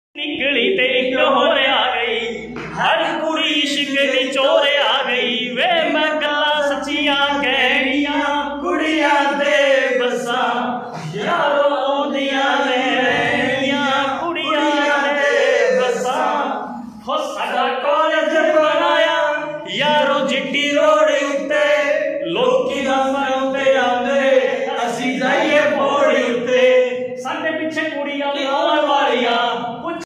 निकली ते एक होर आ गई, हर कुड़ी इश्क दी चोर